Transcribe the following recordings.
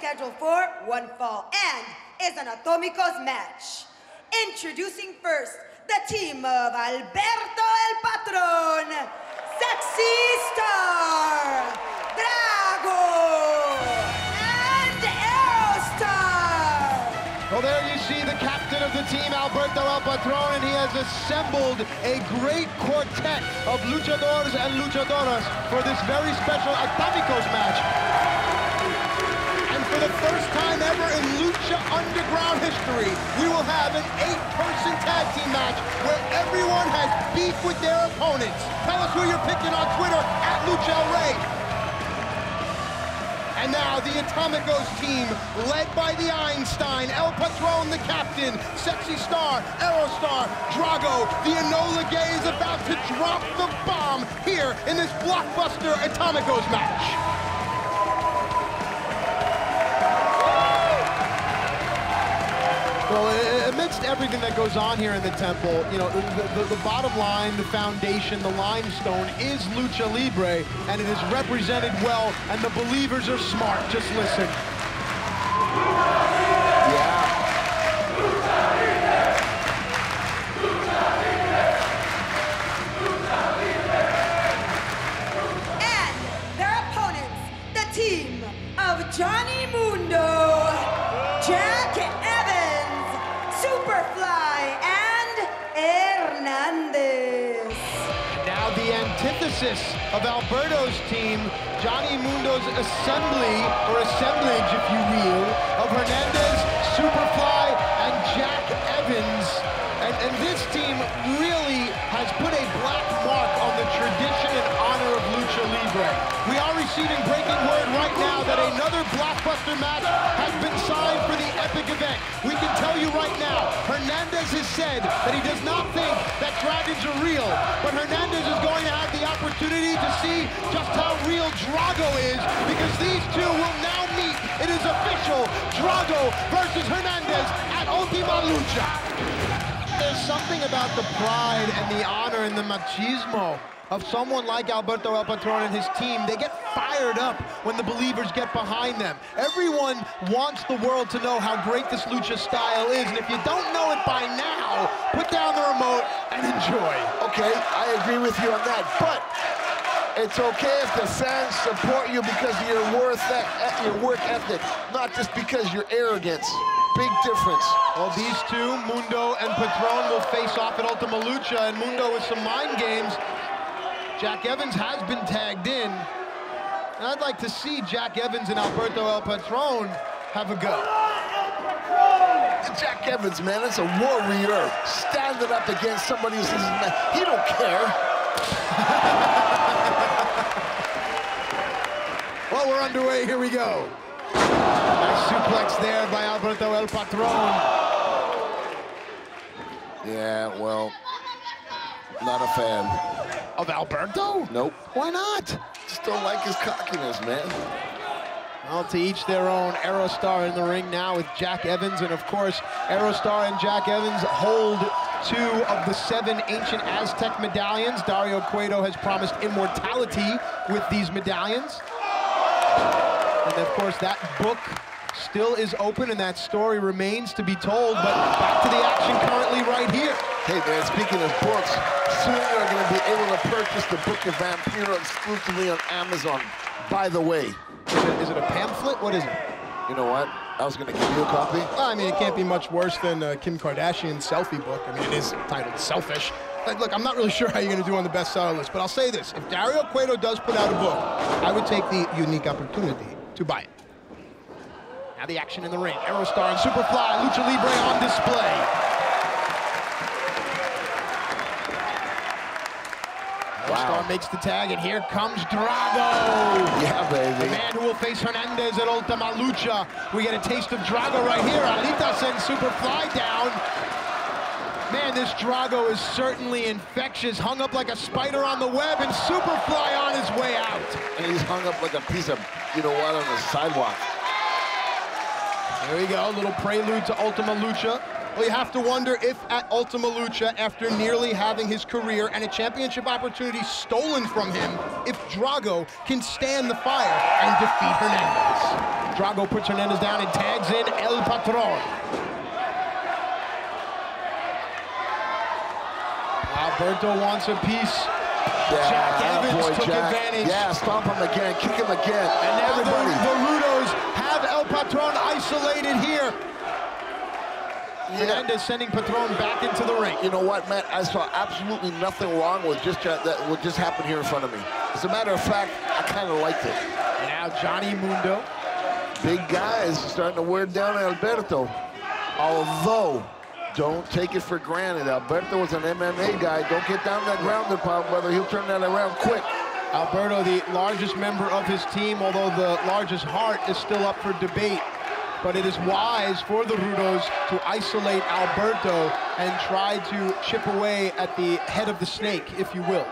scheduled for one fall and is an Atómicos match. Introducing first the team of Alberto El Patron, Sexy Star, Drago, and Aerostar. Well, there you see the captain of the team, Alberto El Patron, and he has assembled a great quartet of luchadores and luchadoras for this very special Atómicos match. And for the first time ever in Lucha Underground history, we will have an 8-person tag team match where everyone has beef with their opponents. Tell us who you're picking on Twitter, @LuchaRay. And now the Atómicos team, led by the Einstein, El Patron, the captain, Sexy Star, Aerostar, Drago. The Enola Gay is about to drop the bomb here in this blockbuster Atómicos match. Well, amidst everything that goes on here in the temple, you know, the bottom line, the foundation, the limestone is Lucha Libre, and it is represented well, and the believers are smart. Just listen. Yeah. And their opponents, the team of Johnny Mundo, Jack Evans, Superfly, and Hernandez. Now the antithesis of Alberto's team, Johnny Mundo's assembly, or assemblage, if you will, of Hernandez, Superfly, and Jack Evans. And this team really has put a black mark on the tradition and honor of Lucha Libre. We are receiving breaking word right now that another blockbuster match has been signed for the epic event. We can tell you right now, Hernandez has said that he does not think that dragons are real, but Hernandez is going to have the opportunity to see just how real Drago is, because these two will now meet. It is official, Drago versus Hernandez at Ultima Lucha. There's something about the pride and the honor and the machismo of someone like Alberto El Patron and his team. They get fired up when the believers get behind them. Everyone wants the world to know how great this lucha style is, and if you don't know it by now, put down the remote and enjoy. Okay, I agree with you on that, but it's okay if the fans support you because of your work ethic, not just because of your arrogance. Big difference. Well, these two, Mundo and Patron, will face off at Ultima Lucha, and Mundo with some mind games. Jack Evans has been tagged in, and I'd like to see Jack Evans and Alberto El Patron have a go. Jack Evans, man, it's a warrior standing up against somebody who says, man, he don't care. Well, we're underway, here we go. Nice suplex there by Alberto El Patron. Yeah, well, not a fan. Of Alberto? Nope. Why not? Just don't like his cockiness, man. Well, to each their own. Aerostar in the ring now with Jack Evans, and of course, Aerostar and Jack Evans hold 2 of the 7 ancient Aztec medallions. Dario Cueto has promised immortality with these medallions. And of course, that book still is open, and that story remains to be told, but back to the action currently right here. Hey man, speaking of books, soon you're going to be able to purchase the Book of Vampiro exclusively on Amazon. By the way. Is it a pamphlet? What is it? You know what? I was going to give you a copy. Well, I mean, it can't be much worse than Kim Kardashian's selfie book. I mean, it is titled Selfish. Like, look, I'm not really sure how you're going to do on the bestseller list, but I'll say this. If Dario Cueto does put out a book, I would take the unique opportunity to buy it. Now the action in the ring. Aerostar and Superfly, Lucha Libre on display. Aerostar makes the tag, and here comes Drago. Yeah, baby. The man who will face Hernandez at Ultima Lucha. We get a taste of Drago right here. Alita sends Superfly down. Man, this Drago is certainly infectious. Hung up like a spider on the web, and Superfly on his way out. And he's hung up like a piece of, you know what, on the sidewalk. There we go, a little prelude to Ultima Lucha. Well, you have to wonder if at Ultima Lucha, after nearly having his career and a championship opportunity stolen from him, if Drago can stand the fire and defeat Hernandez. Drago puts Hernandez down and tags in El Patron. Alberto wants a piece. Yeah, Jack Evans took advantage. Yeah, stomp him again, kick him again. And now everybody. the Rudos have El Patron isolated here. Yeah. Hernandez sending Patron back into the ring. You know what, Matt? I saw absolutely nothing wrong with what just happened here in front of me. As a matter of fact, I kind of liked it. Now Johnny Mundo. Big guys starting to wear down Alberto. Although, don't take it for granted. Alberto was an MMA guy. Don't get down that grounded pound, brother. He'll turn that around quick. Alberto, the largest member of his team, although the largest heart is still up for debate. But it is wise for the Rudos to isolate Alberto and try to chip away at the head of the snake, if you will.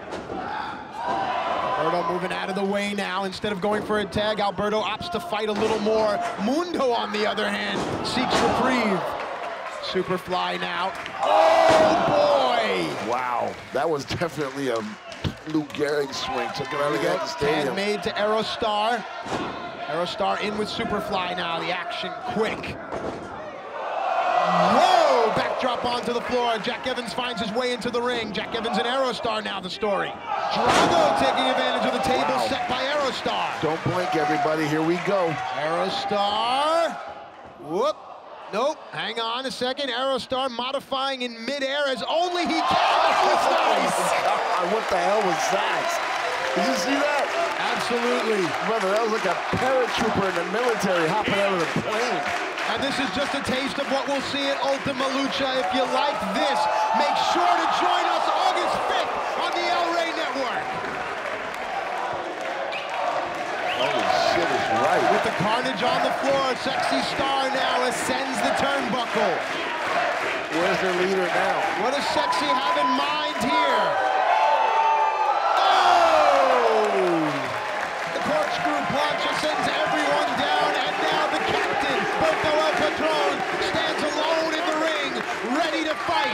Alberto moving out of the way now. Instead of going for a tag, Alberto opts to fight a little more. Mundo, on the other hand, seeks reprieve. Superfly now. Oh, boy! Wow, that was definitely a Lou Gehrig swing. Took it out of the stadium. Tag made to Aerostar. Aerostar in with Superfly now. The action quick. Whoa! Backdrop onto the floor. Jack Evans finds his way into the ring. Jack Evans and Aerostar now the story. Drago taking advantage of the table set by Aerostar. Don't blink, everybody. Here we go. Aerostar. Whoop. Nope. Hang on a second. Aerostar modifying in midair as only he can. God, what the hell was that? Did you see that? Absolutely. Brother, that was like a paratrooper in the military hopping out of the plane. And this is just a taste of what we'll see at Ultima Lucha. If you like this, make sure to join us August 5th on the Rey Network. Holy shit is right. With the carnage on the floor, Sexy Star now ascends the turnbuckle. Where's their leader now? What does Sexy have in mind here? Corkscrew punch sends everyone down, and now the captain, Berto El Patron, stands alone in the ring, ready to fight.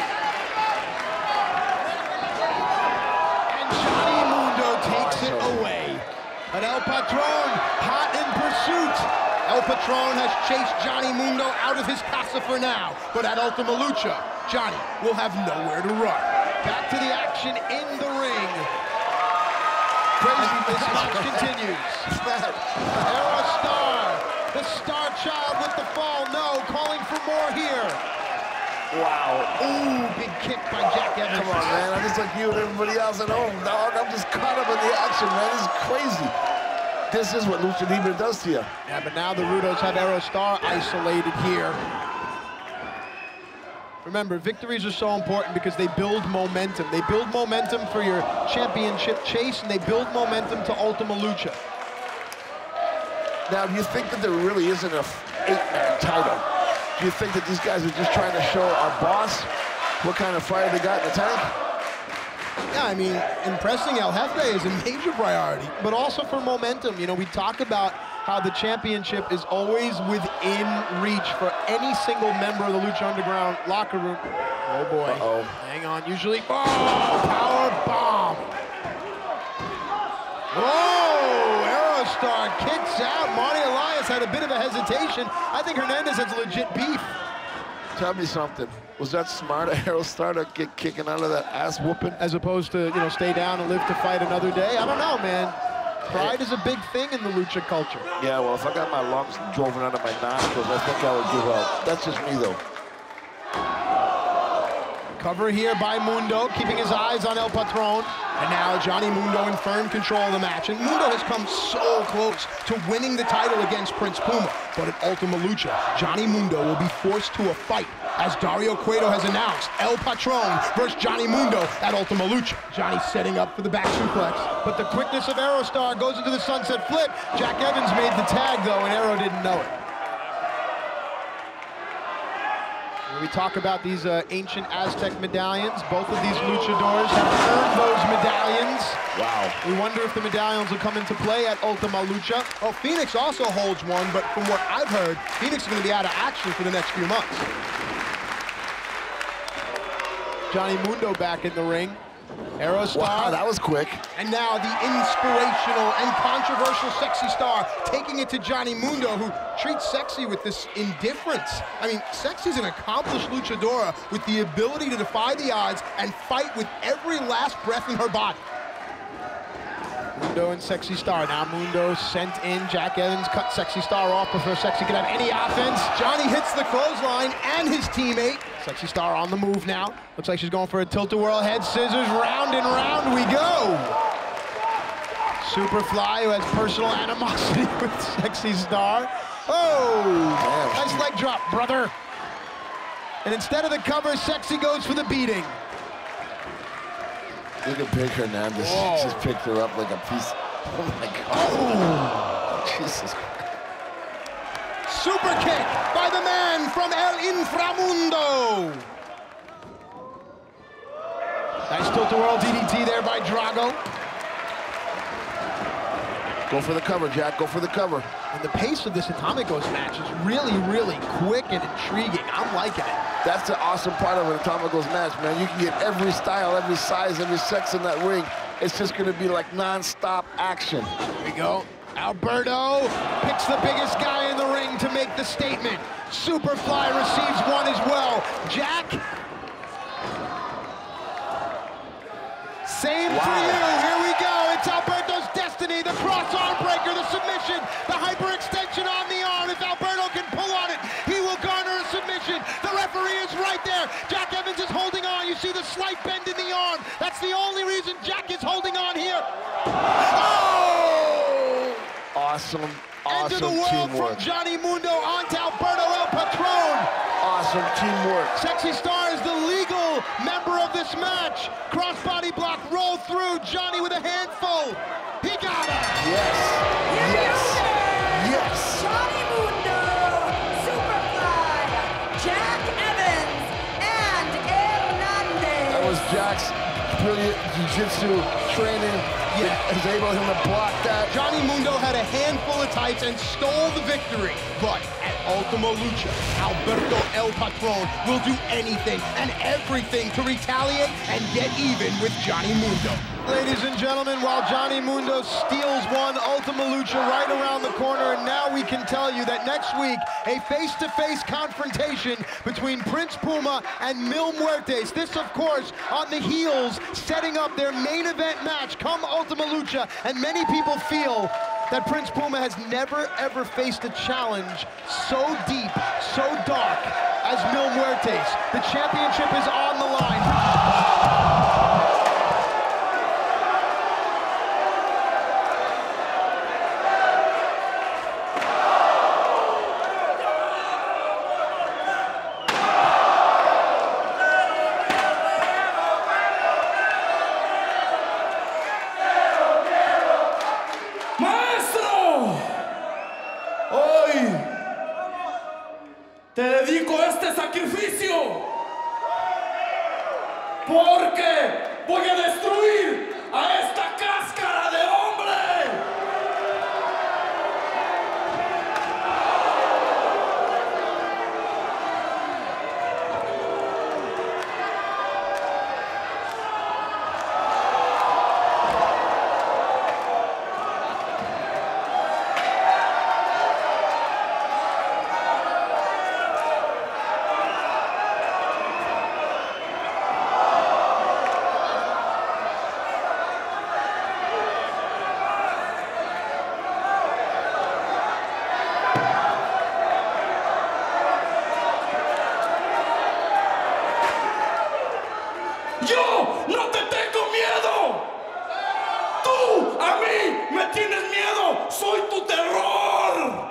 And Johnny Mundo takes it away. But El Patron, hot in pursuit. El Patron has chased Johnny Mundo out of his casa for now, but at Ultima Lucha, Johnny will have nowhere to run. Back to the action in the ring. Crazy, this match continues. Aerostar, the star child with the fall. No, calling for more here. Wow. Ooh, big kick by Jack Evans. Come on, man. I'm just like you and everybody else at home, dog. I'm just caught up in the action, man. This is crazy. This is what Lucha Libre does to you. Yeah, but now the Rudos have Aerostar isolated here. Remember, victories are so important because they build momentum. They build momentum for your championship chase, and they build momentum to Ultima Lucha. Now, do you think that there really isn't a 8-man title? Do you think that these guys are just trying to show our boss what kind of fire they got in the tank? Yeah, I mean, impressing El Jefe is a major priority, but also for momentum. You know, we talk about how the championship is always within reach for any single member of the Lucha Underground locker room. Oh boy. Uh-oh. Hang on, usually, oh, power bomb. Whoa, Aerostar kicks out. Marty Elias had a bit of a hesitation. I think Hernandez has legit beef. Tell me something. Was that smart of Aerostar to get kicking out of that ass whooping? As opposed to, you know, stay down and live to fight another day? I don't know, man. Pride is a big thing in the lucha culture. Yeah, well, if I got my lungs driven out of my nostrils, I think I would give up. That's just me, though. Cover here by Mundo, keeping his eyes on El Patron. And now Johnny Mundo in firm control of the match. And Mundo has come so close to winning the title against Prince Puma. But at Ultima Lucha, Johnny Mundo will be forced to a fight. As Dario Cueto has announced, El Patron versus Johnny Mundo at Ultima Lucha. Johnny setting up for the back suplex. But the quickness of Aerostar goes into the sunset flip. Jack Evans made the tag, though, and Aero didn't know it. When we talk about these ancient Aztec medallions, both of these luchadors have earned those medallions. Wow. We wonder if the medallions will come into play at Ultima Lucha. Oh, Fenix also holds one, but from what I've heard, Fenix is going to be out of action for the next few months. Johnny Mundo back in the ring. Aerostar. Wow, that was quick. And now the inspirational and controversial Sexy Star taking it to Johnny Mundo, who treats Sexy with this indifference. I mean, Sexy's an accomplished luchadora with the ability to defy the odds and fight with every last breath in her body. Mundo and Sexy Star. Now Mundo sent in. Jack Evans cut Sexy Star off before Sexy could have any offense. Johnny hits the clothesline and his teammate. Sexy Star on the move now. Looks like she's going for a tilt-a-whirl head scissors. Round and round we go. Superfly, who has personal animosity with Sexy Star. Oh, nice leg drop, brother. And instead of the cover, Sexy goes for the beating. Look at Big Hernandez. Whoa. Just picked her up like a piece. Oh my God. Oh. Jesus Christ. Super kick by the man from El Inframundo. Nice tilt-a-whirl DDT there by Drago. Go for the cover, Jack. Go for the cover. And the pace of this Atómicos match is really, really quick and intriguing. I'm liking it. That's the awesome part of an Atómicos match, man. You can get every style, every size, every sex in that ring. It's just going to be like non-stop action. Here we go. Alberto picks the biggest guy in the ring to make the statement. Superfly receives one as well. Jack. Same for you. Here we go. It's Alberto's destiny. The cross arm breaker, the submission, the hyperextension on the arm. If Alberto can pull on it, he will garner a submission. The referee is right there. Jack Evans is holding on. You see the slight bend in the arm. That's the only reason Jack is holding on here. Oh! Awesome, End of the awesome world teamwork. from Johnny Mundo onto Alberto El Patron. Awesome teamwork. Sexy Star is the legal member of this match. Crossbody block, roll through. Johnny with a handful. He got it. Yes. Yes. Yes. Johnny Mundo, Superfly, Jack Evans, and Hernandez. That was Jack's brilliant jiu-jitsu training. Yeah. Is able him to block that. Johnny Mundo had a handful of tights and stole the victory. But at Ultimo Lucha, Alberto El Patron will do anything and everything to retaliate and get even with Johnny Mundo. Ladies and gentlemen, while Johnny Mundo steals one, Ultimo Lucha right around the corner, and now we can tell you that next week, a face-to-face confrontation between Prince Puma and Mil Muertes. This, of course, on the heels, setting up their main event match come Ultimo Lucha, and many people feel that Prince Puma has never, ever faced a challenge so deep, so dark as Mil Muertes. The championship is on the line. Te dedico este sacrificio porque voy a destruir a esta cáscara de hombre. Yo no te tengo miedo. Tú a mí me tienes miedo. Soy tu terror.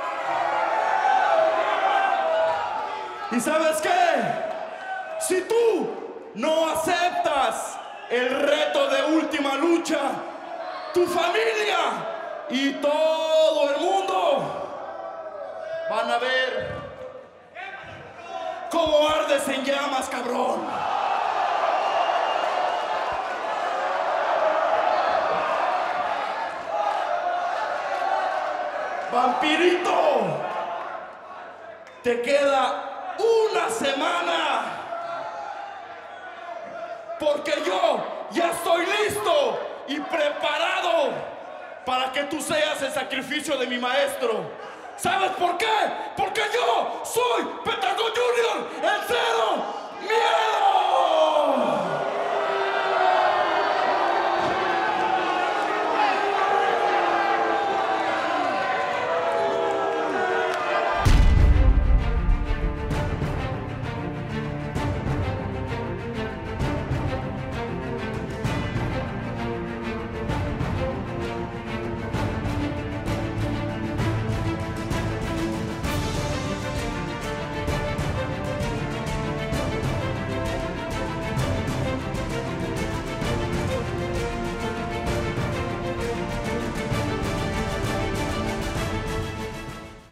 ¿Y sabes qué? Si tú no aceptas el reto de última lucha, tu familia y todo el mundo van a ver cómo ardes en llamas, cabrón. Vampirito, te queda una semana Porque yo ya estoy listo y preparado para que tú seas el sacrificio de mi maestro. ¿Sabes por qué? Porque yo soy Pentagon Jr, el cero miedo.